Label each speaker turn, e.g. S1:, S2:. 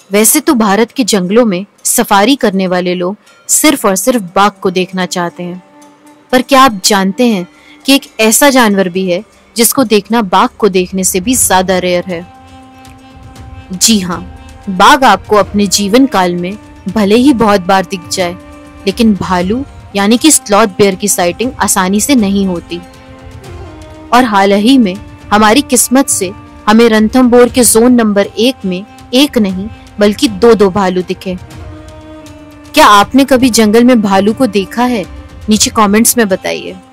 S1: वैसे तो भारत के जंगलों में सफारी करने वाले लोग सिर्फ और सिर्फ बाघ को देखना चाहते हैं, पर क्या आप जानते हैं कि एक ऐसा जानवर भी है जिसको देखना बाघ को देखने से भी ज्यादा रेयर है। जी हाँ, बाघ आपको अपने जीवन काल में भले ही बहुत बार दिख जाए, लेकिन भालू यानी कि स्लॉथ बेयर की साइटिंग आसानी से नहीं होती। और हाल ही में हमारी किस्मत से हमें रणथंभौर के जोन नंबर 1 में एक नहीं बल्कि दो भालू दिखे। क्या आपने कभी जंगल में भालू को देखा है? नीचे कमेंट्स में बताइए।